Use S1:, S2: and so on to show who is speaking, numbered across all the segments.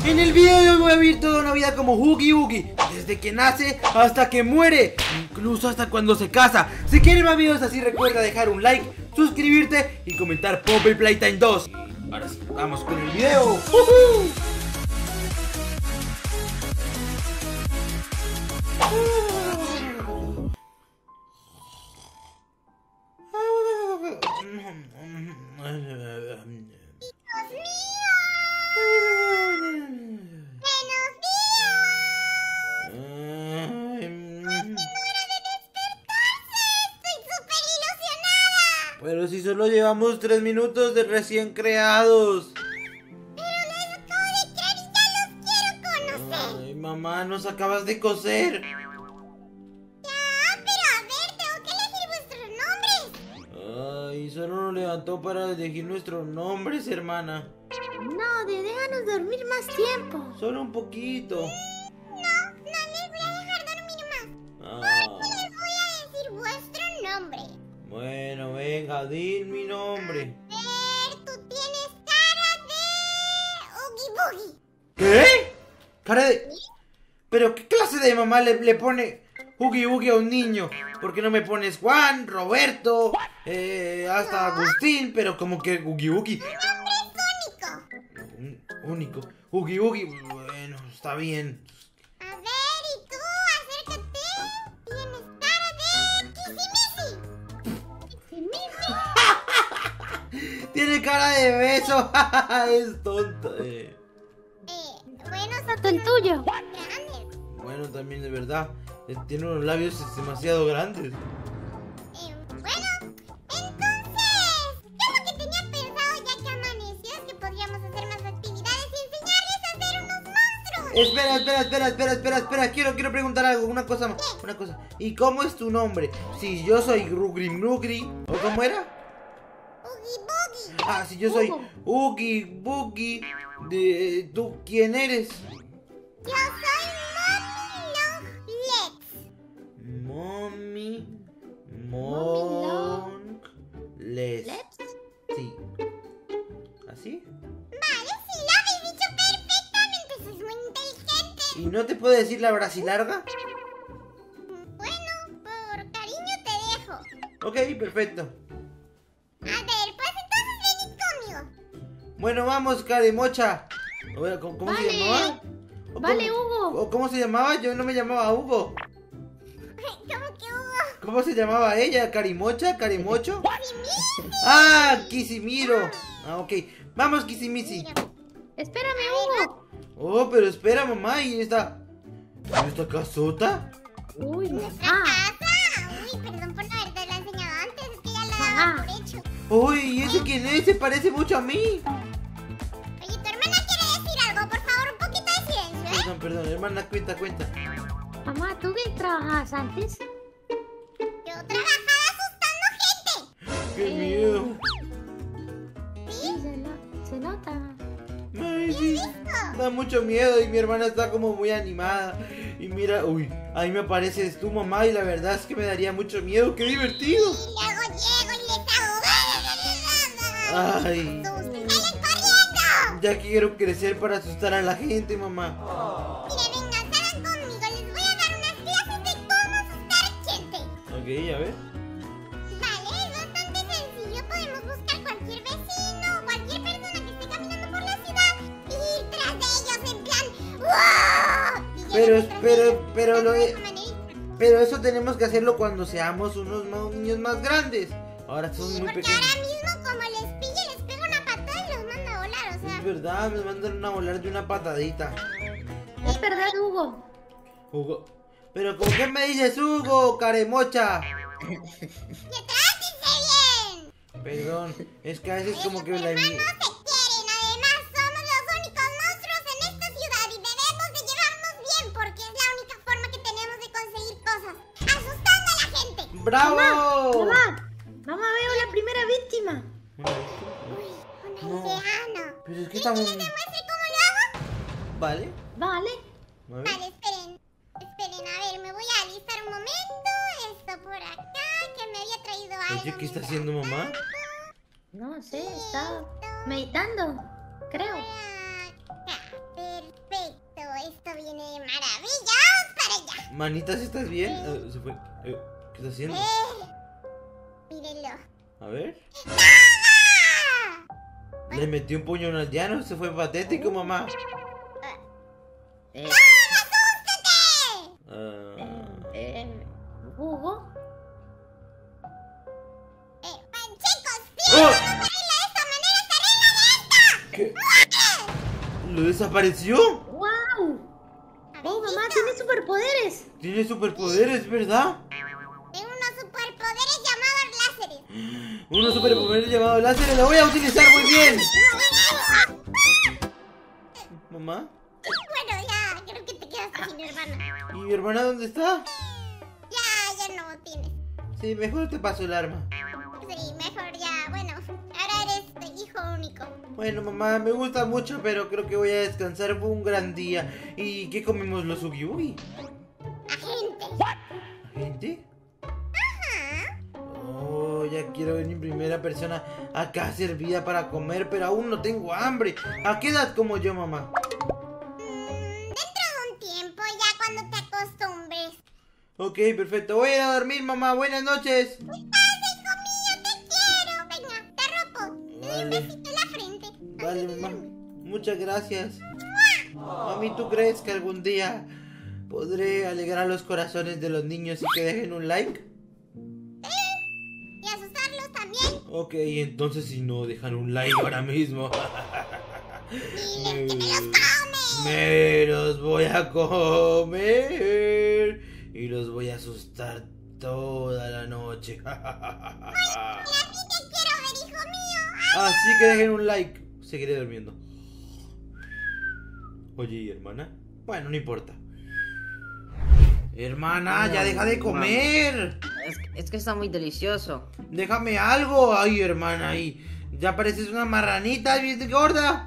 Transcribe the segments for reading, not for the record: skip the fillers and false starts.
S1: En el video de hoy voy a vivir toda una vida como Oogie Boogie, desde que nace hasta que muere, incluso hasta cuando se casa. Si quieren más videos así, recuerda dejar un like, suscribirte y comentar Poppy Playtime 2. Ahora sí, vamos con el video. Pero si solo llevamos 3 minutos de recién creados.
S2: Pero los acabo de crear y ya los quiero conocer.
S1: Ay, mamá, nos acabas de coser.
S2: Ya, pero a ver, tengo que elegir vuestros nombres.
S1: Ay, solo nos levantó para elegir nuestros nombres, hermana.
S3: No, déjanos dormir más tiempo.
S1: Solo un poquito.
S2: No les voy a dejar dormir más.
S1: Ah,
S2: Les voy a decir vuestro nombre.
S1: bueno, venga, di mi nombre.
S2: A ver, tú tienes cara de Oogie Boogie.
S1: ¿Qué? Cara de... ¿Pero qué clase de mamá le pone Oogie Boogie a un niño? ¿Por qué no me pones Juan, Roberto, hasta Agustín? Pero como que Oogie Boogie.
S2: Tu nombre es
S1: Único.
S2: único.
S1: Oogie Boogie, bueno, está bien.
S2: A ver, y tú, acércate. Tienes cara de Kissimisi.
S1: Tiene cara de beso. Es tonta.
S2: Bueno,
S3: Tanto el tuyo.
S2: grandes.
S1: Bueno, también de verdad. Tiene unos labios demasiado grandes.
S2: Bueno, entonces, yo lo que tenía pensado ya que amaneció es que podríamos hacer más actividades y enseñarles a hacer unos monstruos.
S1: Espera. Quiero preguntar algo, una cosa. ¿Y cómo es tu nombre? Si yo soy Grugri Mrugri, ¿o cómo era?
S2: Oogie Boogie.
S1: Ah, si yo soy Oogie Boogie, ¿tú quién eres?
S2: Yo soy
S1: Mommy
S3: Long
S1: Les.
S3: Legs.
S1: Sí. ¿Así?
S2: Vale, sí, lo habéis dicho perfectamente, sois muy inteligente.
S1: ¿Y no te puedo decir la brasilarga?
S2: Bueno, por cariño te dejo.
S1: Ok, perfecto.
S2: A ver, pues entonces venid conmigo.
S1: Bueno, vamos, Caremocha. Oye, ¿cómo se
S3: Vale.
S1: llamaba? ¿O
S3: Vale,
S1: cómo-
S3: Hugo.
S1: ¿O cómo se llamaba? Yo no me llamaba Hugo.
S2: ¿Cómo que Hugo?
S1: ¿Cómo se llamaba ella? ¿Carimocha? ¿Carimocho?
S2: Kissimisi.
S1: ¡Ah! Kisimiro. Ah, ok. Vamos, Kisimisi.
S3: Espérame, Hugo.
S1: Oh, pero espera, mamá. ¿Y esta casota?
S3: Uy,
S2: ¿Nuestra
S3: ah,
S2: casa? Uy, perdón por no haberte la enseñado antes, es que ya la
S3: Ajá.
S2: daba por hecho.
S1: Uy, ¿y ese quién es? Se parece mucho a mí.
S2: Oye, tu hermana quiere decir algo, por favor, un poquito de silencio, ¿eh?
S1: Perdón, hermana, cuenta.
S3: mamá, ¿tú qué trabajabas antes?
S2: Yo trabajaba asustando gente.
S1: ¡Qué miedo!
S3: Sí, se nota.
S1: Ay, sí, da mucho miedo y mi hermana está como muy animada. Y mira, uy, ahí me apareces tu mamá y la verdad es que me daría mucho miedo. ¡Qué divertido!
S2: Y luego llego y les hago...
S1: Ay,
S2: ¡Salen corriendo!
S1: ya quiero crecer para asustar a la gente, mamá.
S2: Mire, vengan, salgan conmigo. Les voy a dar unas clases de cómo asustar gente.
S1: Ok, a ver.
S2: Vale, es bastante sencillo. Podemos buscar cualquier vecino o cualquier persona que esté caminando por la ciudad y ir tras de ellos en plan... ¡Wow! Y llegar
S1: Pero,
S2: detrás de ellos
S1: pero
S2: de
S1: lo
S2: esa manera.
S1: Pero eso tenemos que hacerlo cuando seamos unos niños más grandes. Ahora son
S2: Sí,
S1: muy
S2: porque
S1: pequeños.
S2: ahora mismo como les pille, les pega una patada y los manda a volar, o sea...
S1: Es verdad, me mandan a volar de una patadita.
S3: Es verdad, Hugo.
S1: Hugo. Pero ¿con qué me dices Hugo, Caremocha?
S2: ¡Y trátense bien!
S1: Perdón, es que a veces como que
S2: Ellos,
S1: la...
S2: hermanos, se quieren. Además, somos los únicos monstruos en esta ciudad y debemos de llevarnos bien porque es la única forma que tenemos de conseguir cosas. Asustando a la gente.
S1: ¡Bravo!
S3: Mamá, veo la primera víctima.
S2: Uy, un
S1: No.
S2: aldeano.
S1: Pero es que
S2: ¿Quieren
S1: estamos...
S2: que les demuestre cómo lo hago?
S1: Vale.
S3: Vale.
S1: A ver.
S2: Vale, esperen. Esperen, a ver, me voy a alistar un momento. Esto por acá, que me había traído algo.
S1: Oye, ¿qué está
S2: mientras
S1: haciendo mamá?
S2: tanto.
S3: No sé, está meditando, creo.
S2: Por acá. Perfecto. maravilla! ¡Vamos para allá!
S1: Manitas, ¿estás bien? Se fue. ¿Qué está haciendo?
S2: Mírenlo.
S1: A ver. Le metió un puño a un aldeano. Se fue patético, mamá.
S3: Hugo.
S2: Chicos,
S1: ¡Oh!
S2: ¡no baila de esta manera! ¡Se arregla de esta!
S1: ¿Qué? ¿Lo desapareció?
S3: ¡Wow! ¡Oh, mamá, tiene superpoderes!
S1: Tiene superpoderes, ¿verdad?
S2: Tengo unos superpoderes llamados láseres.
S1: Unos superpoderes llamados láseres. Lo voy a utilizar muy bien. ¿Mamá?
S2: Bueno, ya, creo que te quedaste sin hermana.
S1: ¿Y mi hermana dónde está?
S2: Ya no tienes.
S1: Sí, mejor te paso el arma.
S2: Sí, mejor ya. Bueno, ahora eres hijo único.
S1: Bueno, mamá, me gusta mucho, pero creo que voy a descansar. Fue un gran día. ¿Y qué comimos los Oogie Boogie?
S2: Agente.
S1: ¿Gente?
S2: Ajá.
S1: Oh, ya quiero ver en primera persona acá servida para comer, pero aún no tengo hambre. ¿A qué edad como yo, mamá?
S2: Dentro de un tiempo, ya cuando te acostumbres.
S1: Ok, perfecto. Voy a ir a dormir, mamá. Buenas noches.
S2: Hijo mío, te quiero. Venga, te ropo. Te doy un
S1: Vale.
S2: besito en la frente.
S1: Vale, mamá. Muchas gracias. Mami, ¿tú crees que algún día podré alegrar los corazones de los niños y que dejen un like?
S2: Y asustarlos también.
S1: Ok, entonces si no dejan un like ahora mismo,
S2: Diles que te los comes.
S1: me los voy a comer y los voy a asustar toda la noche.
S2: Y así te quiero ver, hijo mío.
S1: Así que dejen un like. Seguiré durmiendo. Oye, ¿y hermana? Bueno, no importa. Hermana, ya deja de comer.
S4: Es que está muy delicioso.
S1: Déjame algo. Ay, hermana, ahí. Ya pareces una marranita, ¿viste, gorda?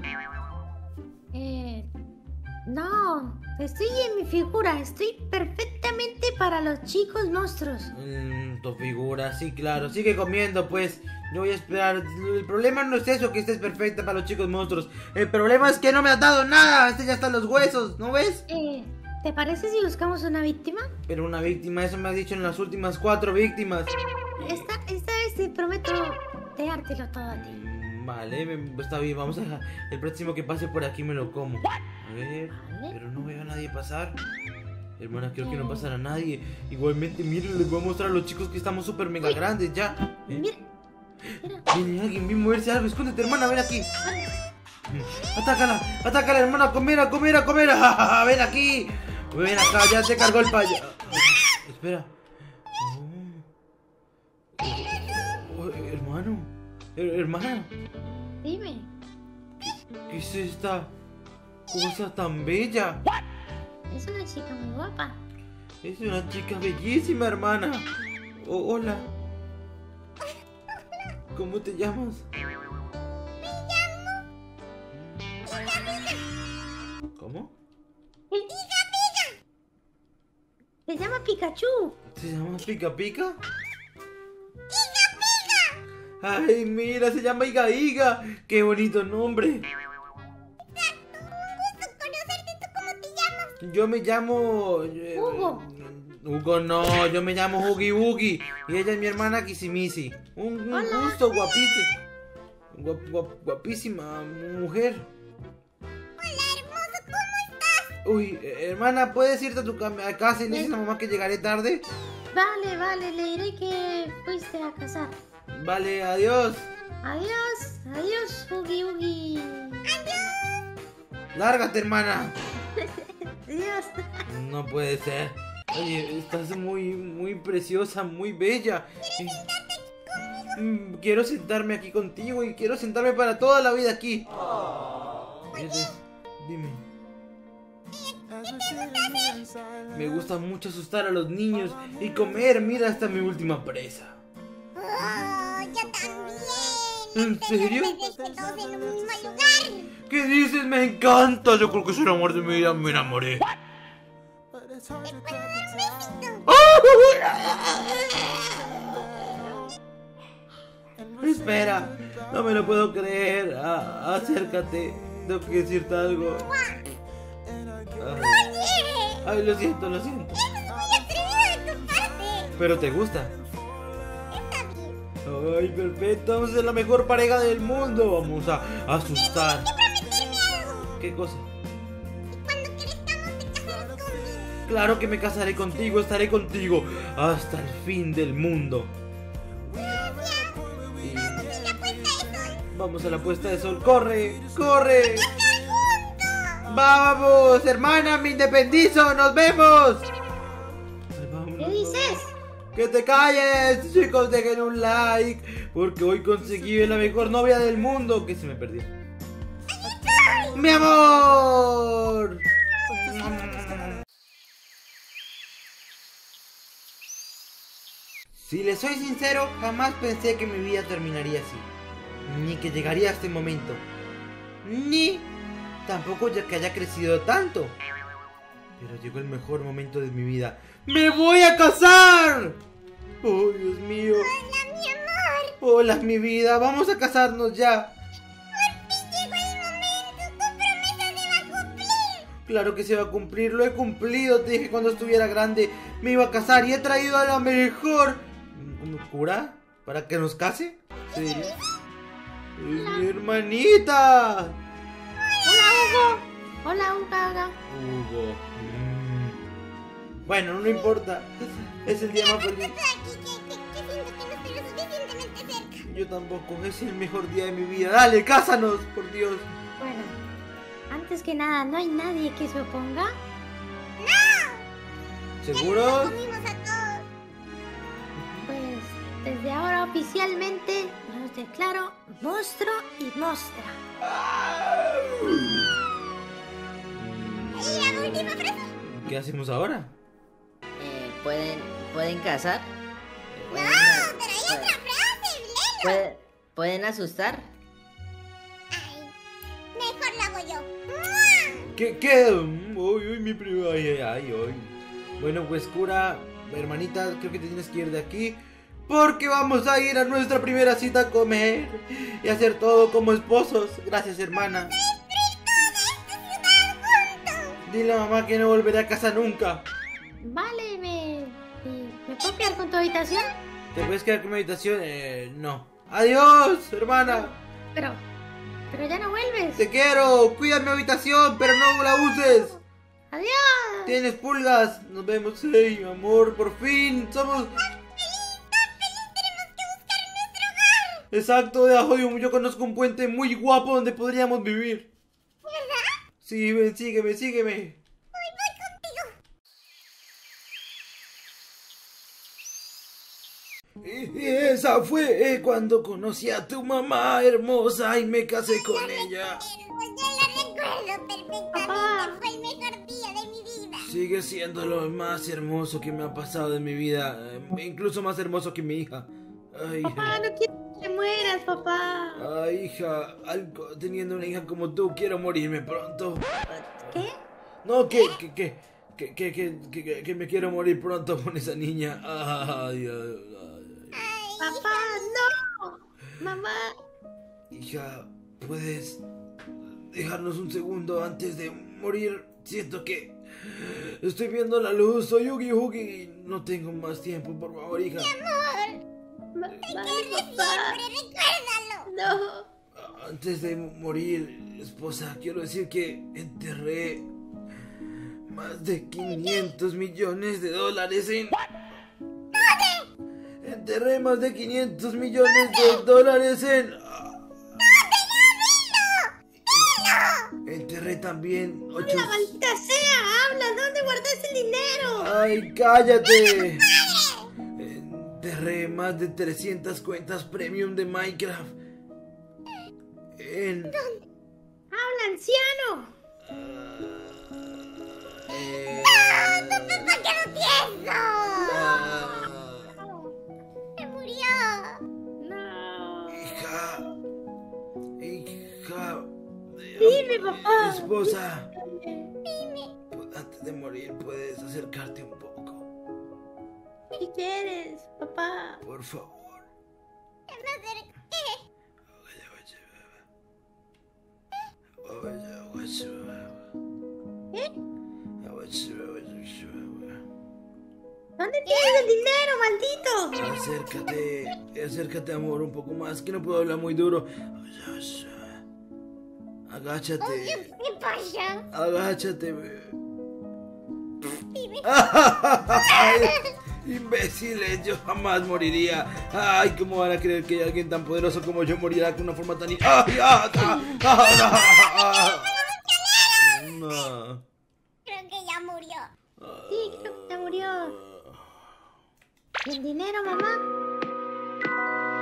S3: No, estoy en mi figura. Estoy perfectamente para los chicos monstruos.
S1: Tu figura, sí, claro. Sigue comiendo, pues. Yo voy a esperar. El problema no es eso, que estés perfecta para los chicos monstruos. El problema es que no me has dado nada. Este ya están los huesos, ¿no ves?
S3: ¿Te parece si buscamos una víctima?
S1: Pero una víctima, eso me has dicho en las últimas 4 víctimas.
S3: Esta vez te prometo dejártelo todo a ti.
S1: Vale, está bien, vamos a dejar. El próximo que pase por aquí me lo como. A ver,
S3: Vale.
S1: pero no veo a nadie pasar. Hermana, creo que no pasará a nadie. Igualmente, miren, les voy a mostrar a los chicos que estamos súper mega grandes ya.
S3: Mira,
S1: Viene alguien, vi moverse algo. Escóndete, hermana, ven aquí. Atácala, atácala, hermana, a comer, a comer, a comer. Ven aquí. Ven acá, ya se cargó el payaso. Espera. Hermano. Hermana.
S3: dime.
S1: ¿Qué es esta cosa tan bella?
S3: Es una chica muy guapa.
S1: Es una chica bellísima, hermana. Hola. ¿Cómo te llamas? ¿Cómo?
S3: Se llama Pikachu.
S1: ¿Se llama Pica Pica? Ay, mira, se llama Iga Iga. Qué bonito nombre. Yo me llamo...
S3: Hugo.
S1: Hugo no, yo me llamo Oogie Boogie. Y ella es mi hermana Kisimisi. Un
S3: Hola.
S1: gusto, guapísima. Guapísima mujer.
S2: Hola, hermoso, ¿cómo estás?
S1: Uy, hermana, ¿puedes irte a tu casa y le dices a mamá que llegaré tarde?
S3: Vale, le diré que fuiste a cazar.
S1: Vale, adiós.
S3: Adiós, Oogie Oogie.
S1: Lárgate, hermana.
S3: Adiós.
S1: No puede ser. Oye, estás muy preciosa, muy bella. Quiero sentarme aquí contigo y quiero sentarme para toda la vida aquí. Dime. Me gusta mucho asustar a los niños y comer. Mira, hasta mi última presa.
S2: Oh, yo también.
S1: ¿En serio?
S2: Desde que todos en un mismo lugar.
S1: ¿Qué dices? Me encanta. Yo creo que es el amor de mi vida. Me enamoré. Espera, no me lo puedo creer. Acércate, tengo que decirte algo. Ay.
S2: Oye,
S1: Ay, lo siento, lo siento.
S2: Eso es muy atrevido de tu parte.
S1: Pero te gusta.
S2: Está bien.
S1: Ay, perfecto. Vamos a ser la mejor pareja del mundo. Vamos a asustar.
S2: Tienes que prometerme algo.
S1: ¿Qué cosa?
S2: Y cuando crezcamos te casarás conmigo.
S1: Claro que me casaré contigo, estaré contigo hasta el fin del mundo.
S2: Gracias.
S1: Y
S2: Vamos a la puesta de sol.
S1: vamos a la puesta de sol. ¡Corre! ¡Corre!
S2: ¡Estar juntos!
S1: ¡Vamos, hermana! ¡Me independizo! ¡Nos vemos! Ay,
S3: ¿Qué
S1: vámonos.
S3: dices?
S1: ¡Que te calles! Chicos, dejen un like. Porque hoy conseguí la mejor novia del mundo. Que se me perdió. ¡Mi amor! Si les soy sincero, jamás pensé que mi vida terminaría así. Ni que llegaría a este momento. Ni tampoco ya que haya crecido tanto. Pero llegó el mejor momento de mi vida. ¡Me voy a casar! ¡Oh, Dios mío!
S2: Hola, mi amor.
S1: Hola, mi vida. Vamos a casarnos ya.
S2: Por fin llegó el momento. Tu promesa se va a cumplir.
S1: Claro que se va a cumplir. Lo he cumplido. Te dije cuando estuviera grande me iba a casar. Y he traído a la mejor cura para que nos case. Sí. Es mi hermanita.
S3: Hola, Hugo. Hola, Hugo.
S1: Hugo. Bueno, no importa. Es el día más feliz.
S2: Estoy aquí que siento que no estoy lo suficientemente cerca.
S1: Yo tampoco. Es el mejor día de mi vida. Dale, cásanos, por Dios.
S3: Bueno, antes que nada, ¿no hay nadie que se oponga?
S1: ¿Seguros?
S2: Comimos a todos.
S3: Pues desde ahora oficialmente los declaro monstruo y mostra.
S2: ¿Y la última frase?
S1: ¿Qué hacemos ahora?
S4: ¿Pueden casar?
S2: No, pero hay otra frase, léelo.
S4: ¿Pueden asustar?
S2: Ay, mejor lo hago yo. ¡Mua!
S1: ¿Qué? Uy, mi prima. Ay. Bueno, pues cura, hermanita, creo que te tienes que ir de aquí. Porque vamos a ir a nuestra primera cita a comer. Y hacer todo como esposos. Gracias, hermana. Dile a mamá que no volveré a casa nunca.
S3: Vale, ¿me puedo quedar con tu habitación?
S1: ¿Te puedes quedar con mi habitación? No. Adiós, hermana.
S3: Pero ya no vuelves.
S1: Te quiero. Cuida mi habitación, pero no la uses.
S3: Adiós.
S1: Tienes pulgas. Nos vemos. Hey, amor, por fin. Somos... Exacto, debajo de yo conozco un puente muy guapo donde podríamos vivir.
S2: ¿Verdad?
S1: Sí, ven, sígueme.
S2: Voy contigo.
S1: Y esa fue cuando conocí a tu mamá hermosa y me casé con ella.
S2: Yo la recuerdo perfectamente.
S3: Papá.
S2: Fue el mejor día de mi vida.
S1: Sigue siendo lo más hermoso que me ha pasado en mi vida. Incluso más hermoso que mi hija. Ay,
S3: Papá, no quiero que te mueras, papá.
S1: ay, hija, teniendo una hija como tú, quiero morirme pronto.
S3: ¿Qué?
S1: No, que me quiero morir pronto con esa niña. Ay.
S3: Papá, no. Mamá.
S1: Hija, ¿puedes dejarnos un segundo antes de morir? Siento que estoy viendo la luz. Soy Oogie Oogie y no tengo más tiempo. Por favor, hija.
S3: Vale,
S2: Siempre,
S3: papá.
S2: recuérdalo.
S3: No.
S1: Antes de morir, esposa, quiero decir que enterré más de 500 millones de dólares en... Enterré más de 500 millones de dólares en... Enterré también
S3: ¡La maldita sea! ¡Habla! ¿Dónde guardaste el dinero?
S1: ¡Ay, cállate! Enterré más de 300 cuentas premium de Minecraft.
S3: ¡Habla, anciano!
S2: ¡Papá, quedó tieso! ¡Se murió!
S3: No.
S1: Hija.
S3: Dime, papá.
S1: Esposa. Antes de morir, ¿puedes acercarte un poco?
S3: ¿Qué quieres, papá?
S1: Por favor.
S3: ¿Qué? ¿Dónde tienes el dinero, maldito?
S1: Acércate, amor, un poco más, que no puedo hablar muy duro. Agáchate.
S2: ¿Qué pasa?
S1: Agáchate. Imbéciles, yo jamás moriría. Ay, ¿cómo van a creer que alguien tan poderoso como yo morirá con una forma tan... No.
S2: Creo que ya murió.
S3: Sí, creo que se murió. ¿Y el dinero, mamá?